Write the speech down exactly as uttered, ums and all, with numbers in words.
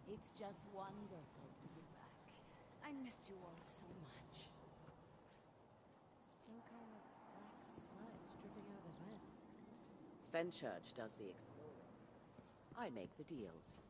It's just wonderful to be back. I missed you all so much. Some kind of black sludge dripping out of the vents. Fenchurch does the exploring. I make the deals.